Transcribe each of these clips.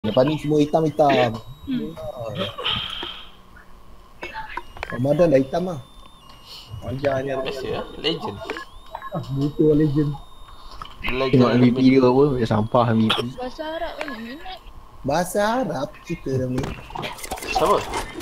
Lepas ni semua hitam-hitam. Ramadan dah hitam lah. Wajarnya. Biasa lah, legend. Butuh legend. Tengok MVP dia apa, dia sampah MVP. Bahasa Arab kan minat. Bahasa Arab kita dah ni. Siapa?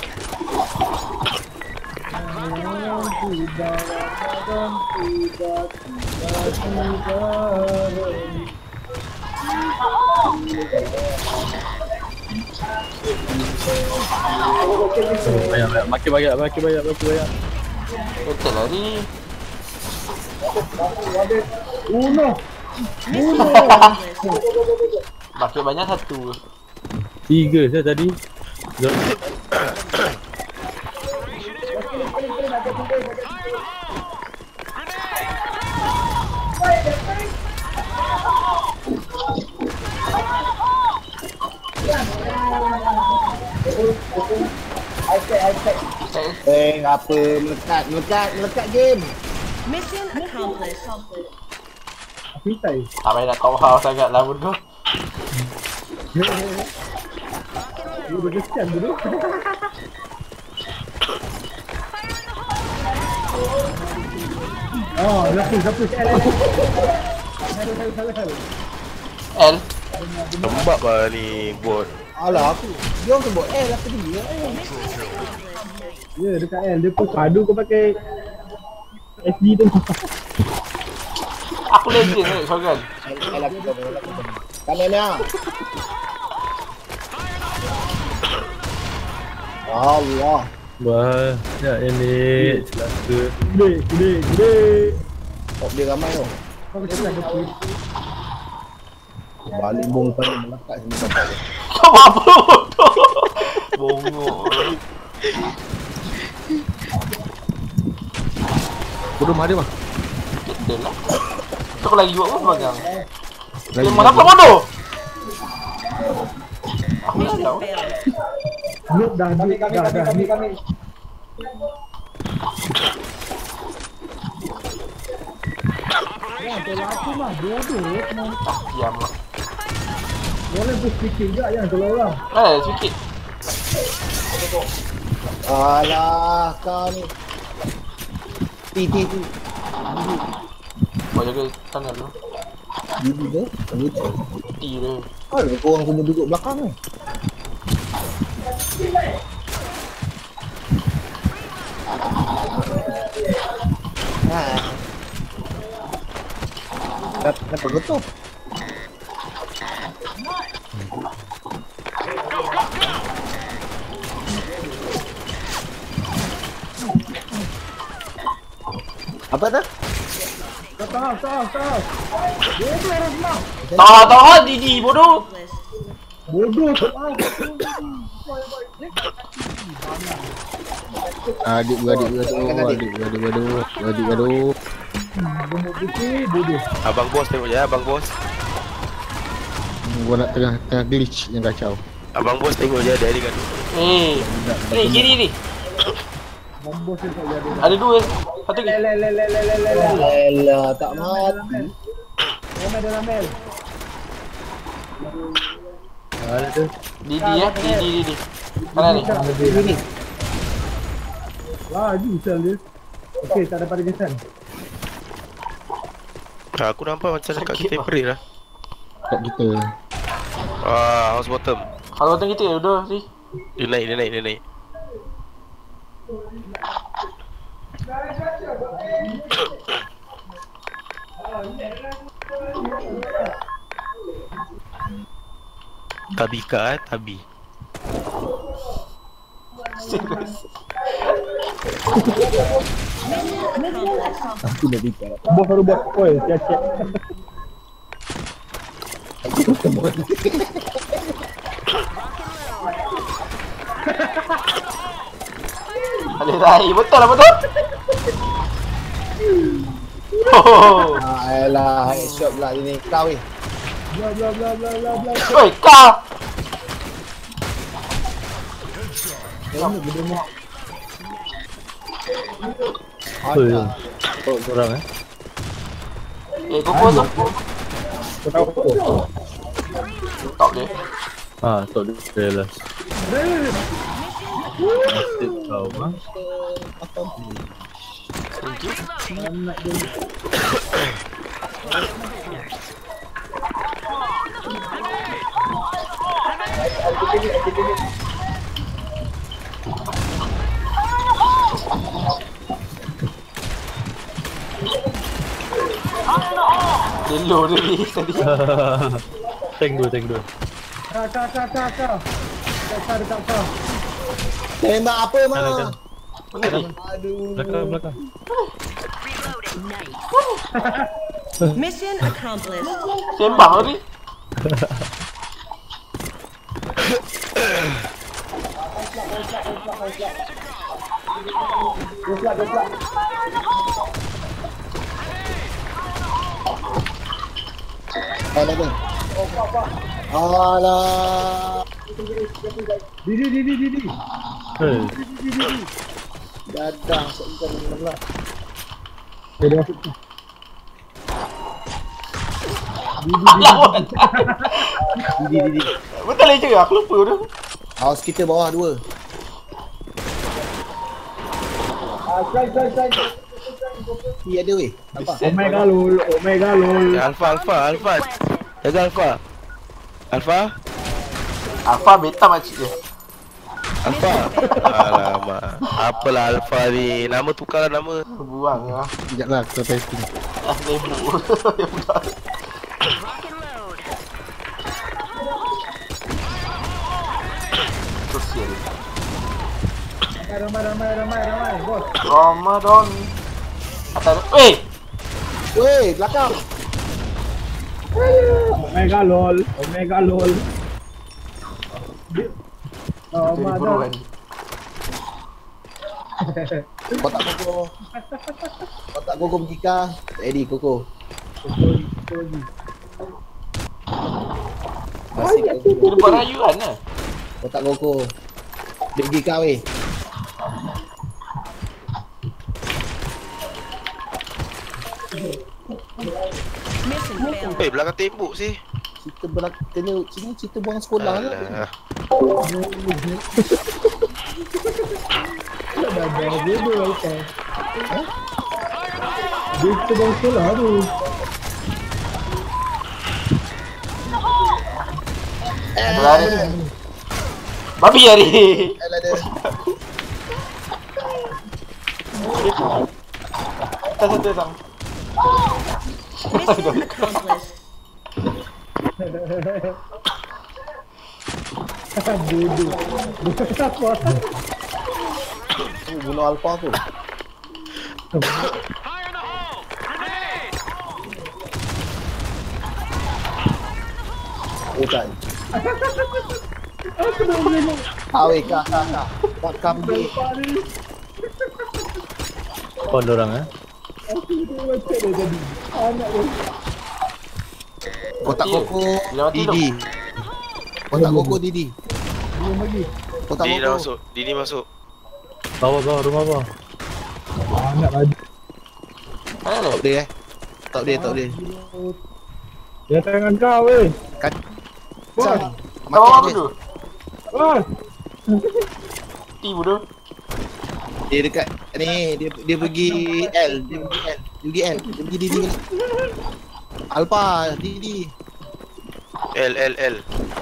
Makin banyak. Betul lah ni. Makin banyak satu. 3 saya tadi. Apa melekat game. Mission accomplished. Tak payah nak kau hal sangat lah bodoh. L. Lembab lah ni bot. Alah aku. Dia orang tu buat L apa dia? Ya dekat L dia pun padu kau pakai SD tu. Aku legend ni Shogun. L aku tahu. Kanan ni ah. Allah. Wah, ya ini celaka. Gede. Top dia ramai tu. Kau kecil lah kecil. Balik bom pada melekat sini sampai. Kau apa bodoh? Bongok. Bodoh mana bang? Kita lah. Tu kau lagi buat apa belakang? Dia mana pula bodoh? Aku dah tahu. Noob dah. Ya, tolong aku mah bodoh. Diam lah. Boleh boost sikit je yang tolong orang. Sikit. Alah kau ni. Ti. Kau jaga tangan dulu. Bibi tu. Ti dia. Ada korang semua duduk belakang ni. Kenapa getuk? Apa tu? Tahu. Tahu Didi bodoh. Bodoh. Adik beradik. Gemuk putih, bodoh. Abang bos tengok je abang bos. Gua nak tengah glitch yang kacau. Abang bos tengok je ada gaduh. Kiri ni. Bombos dia tak jadi. Ada dua. Satu lagi. Elah tak mati. Dalam L. Ada tu. Didi. Kanan ni. Ini. Laju sel dia. Okey, tak dapat kesan. Aku nampak macam dekat Sakit, kita break lah. Kat kita. House bottom. Kalau botol kita udah ni. Dia naik. Tabika tabi. Serius. Aku dah bikin. Bos baru buat oi, siap. Alih, betul lah betul. Oh. Elah, headshot pula ni kau ni. Bla. Oi, kau. Apa tu? Oh, korang Koko tu. Kau tahu apa? Top dia. Ah, tak dia lah. Nasib kau bang. Delo dia ni tadi. Tank dua. Kak. Dekat kau. Tembak apa mah? Mana ni? Aduh. Belakang. Mission accomplished. Sembang tadi. Ada ni. Alah. Didi. Hei. Dadah sebentar pula. Dia masuk. Didi. Betul je aku lupa dah. House kita bawah 2. Ni ada weh. Apa? Omega lol. Alpha. Jaga Alpha. Alpha beta macam dia. Alpha. Alamak. Apalah Alpha ni? Nama tukarlah nama. Buang lah. Sekejap lah, kita testing. Sibuk. Sosial. Ramai, bos. Ramadan. Atas. Weh, belakang. Omega lol. Jadi buruan. Kotak Koko berjika. Eddie Koko. Masih kat Koko. Dia buat rayuan lah. Kotak Koko. Dia berjika weh. Mission failed. Belakang tembok sih. Cerita kena sini cerita buang sekolah lah. Alah. Dia tu bang sekolah tu. Lari. Babi hari. Alah dia. Satu sang. Mission accomplished. Bodoh. Apa? Bunuh Alpha tu. Bukan. Aku dah boleh. Weh, kak. Buat kambing. Kau dorang eh? Aku dah macam dah tadi. Anak dia. Kotak Koko Lewat tu Didi. Kotak Koko Didi. Belum lagi. Kotak Dini dah Koko. masuk. Dini masuk. Bawah rumah bawah. Anak lagi. Mana Tak boleh Tak boleh. Dia tangan kau weh. Kacau. Tahu Makan apa dia. tu? Ah. Ti bodoh. Dia dekat ni dia pergi L. Dia pergi Didi balik. Alpha Didi. L.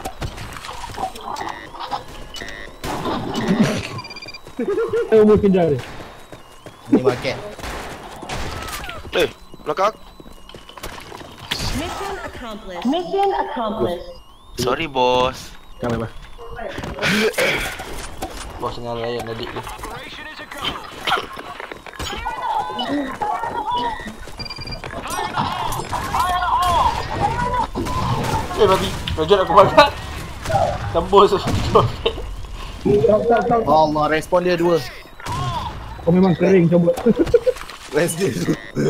Saya umur kejar dia. Ni market. Belakang. Mission accomplished. Sorry bos. Jangan lah. Bos dengan layan adik dia. Babi. Rojot aku makan. Tembus. Tak. Allah, respon dia 2. Kau memang kering cabut. Rest dia.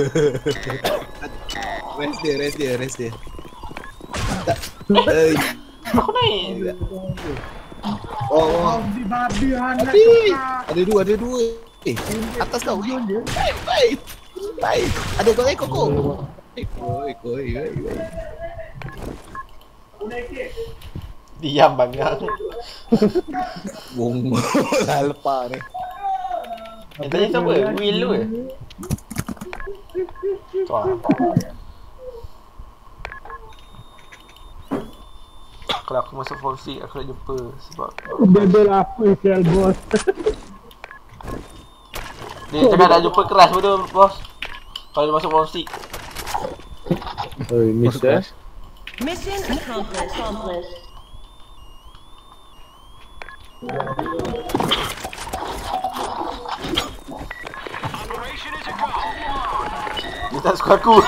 Rest dia. Tak. Aku naik. Oh. Babi anak Babi. Ada dua. Atas kau. Baik. Ada Koko. Koi. Diam bangang. Wong alpha ni. Yang tadi siapa? Will tu ke? Wah. Kalau aku masuk Fonsi, aku nak jumpa sebab Bebel apa sel bos. dia cakap nak jumpa keras betul bos. Kalau dia masuk Fonsi. Oi, mister. Mission accomplished. Dia tak suka aku.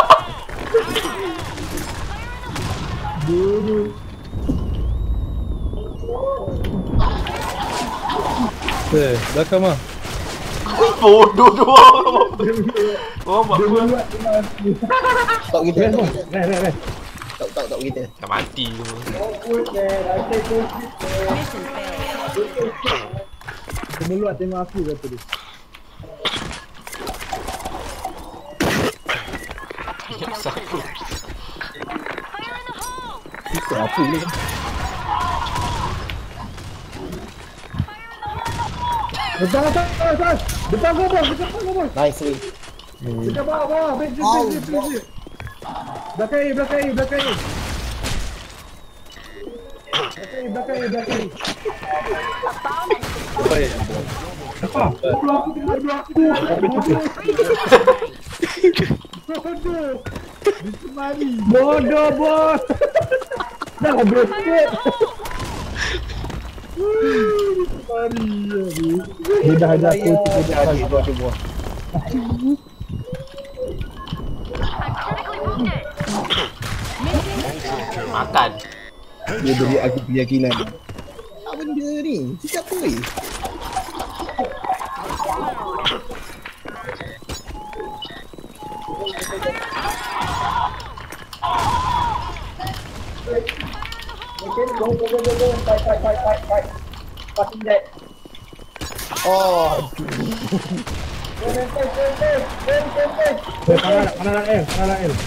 Belakang mah. Bodoh tu orang. Orang buat apa? Tak kita. Rai. Tak kita. Dah mati tu. Mission failed. Kemeluat tengok aku kata dia. Aku. Kita apa ni? Depan kau bos. Nice weh. Dekat bawah. Base. Belakang. Bodoh bos. Dah habis sikit. Dia dah ada aku Cuba. Makan. Dia beri aku keyakinan. Apa benda ni? Siapa weh? Oh, Panah L.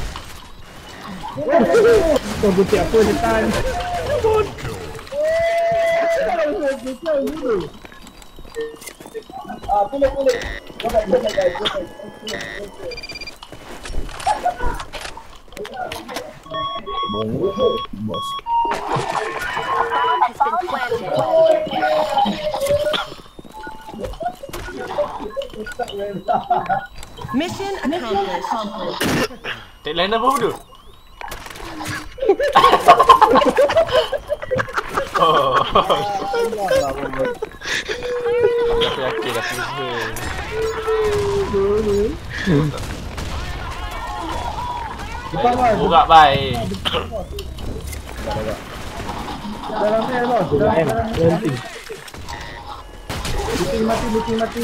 Kau putih apa setan? bos. Has been planted. Mission accomplished. Tagline apa tu? Oh. Aku yakin dah pusing. Buka baik. Dalam air bos. Buting mati.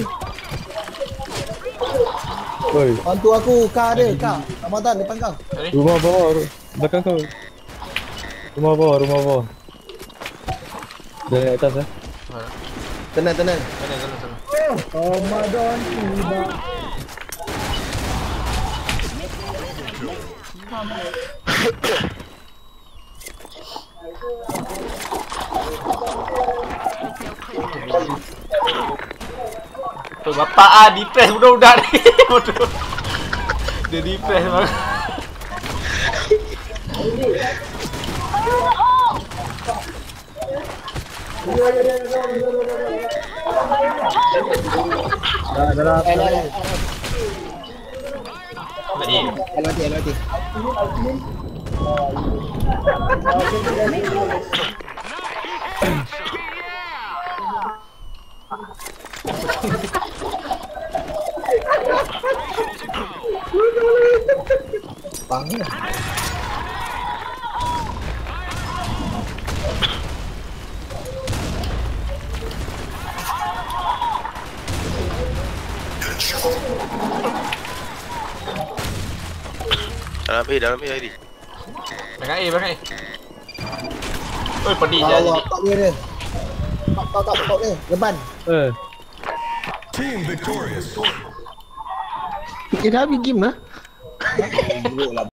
Oi, Bantu aku, Kak ada, Kak. Ramadan depan kau. rumah bawah. Belakang kau. Rumah bawah. Dari atas eh. Tenang. Sana. Ramadan tiba. Tu bapak depress budak-budak ni. Bodoh. Dia depress banget. Dah. Tadi. LRT. Bang. Dalam air tadi. Belakang A. Oi, pedih je Allah, jadi. tak dia. Tak dia. Leban. Team victorious. Kita habis game lah. Buruk lah.